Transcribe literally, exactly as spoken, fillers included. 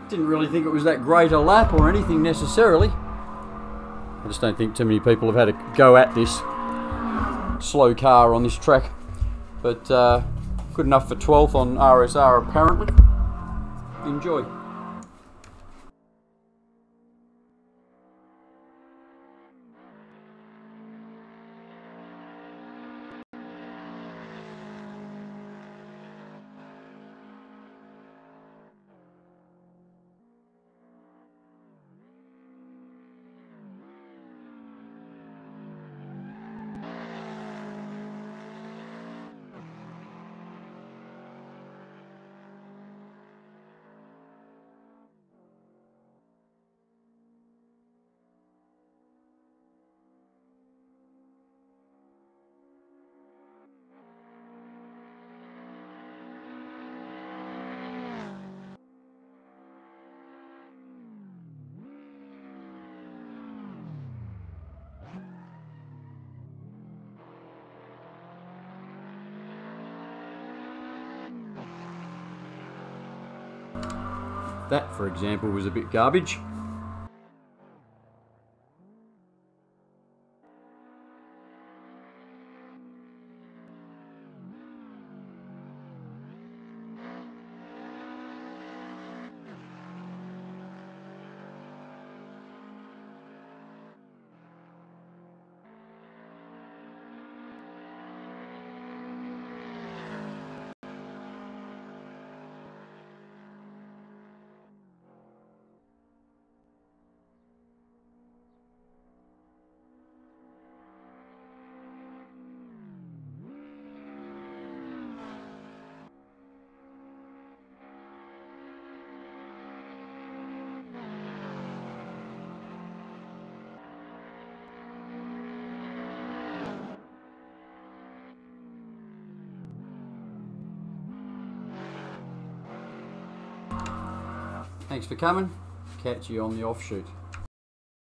Didn't really think it was that great a lap or anything necessarily. I just don't think too many people have had a go at this slow car on this track. But uh, good enough for twelfth on R S R apparently. Enjoy. That, for example, was a bit garbage. Thanks for coming. Catch you on the offshoot.